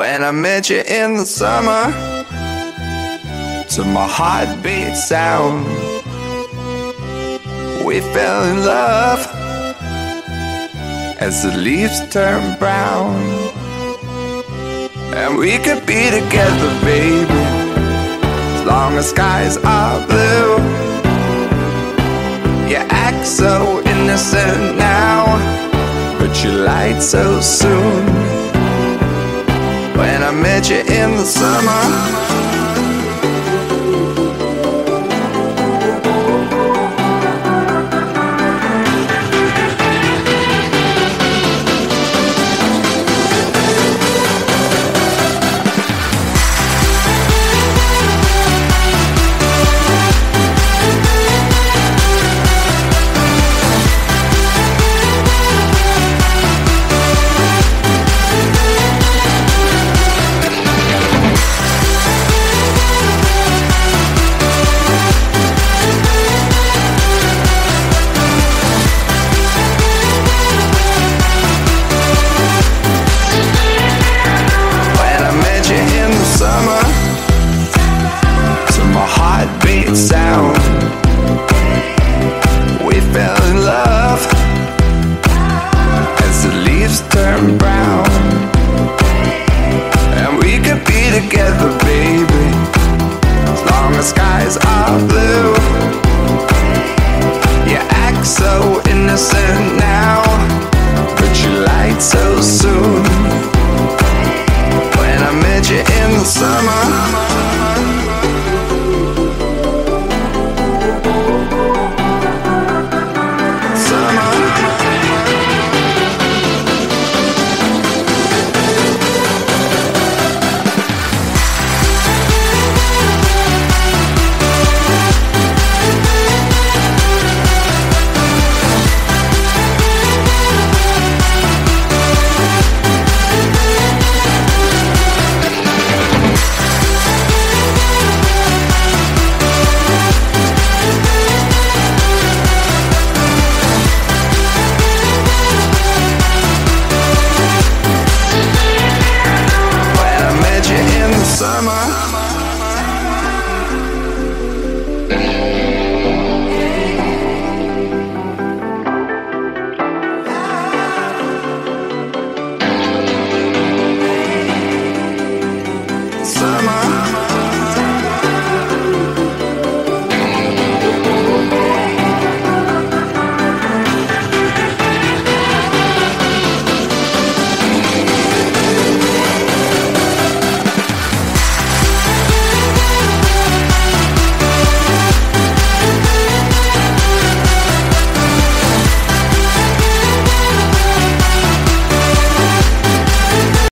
When I met you in the summer, to my heartbeat sound, we fell in love as the leaves turn brown. And we could be together, baby, as long as skies are blue. You act so innocent now, but you lied so soon. When I met you in the summer, heartbeat sound, we fell in love as the leaves turn brown. And we could be together, baby, as long as skies are blue. You act so innocent now, but you lied so soon. When I met you in the summer,